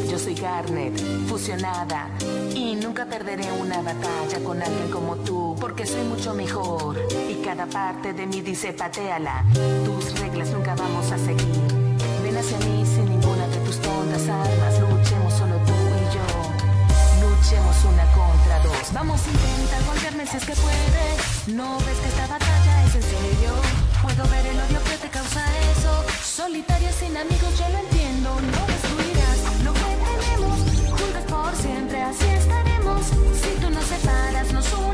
yo soy Garnet, fusionada. Y nunca perderé una batalla con alguien como tú, porque soy mucho mejor. Y cada parte de mí dice patéala. Tus reglas nunca vamos a seguir. Ven hacia mí sin ninguna de tus tontas armas. Luchemos solo tú y yo. Luchemos una contra dos. Vamos, intenta golpearme si es que puedes. No ves que esta batalla es en serio. Puedo ver el odio que te causa eso. Solitaria sin amigos, yo lo entiendo. No destruirás lo que tenemos. Juntas por siempre, así estaremos. Si tú nos separas, nos unes.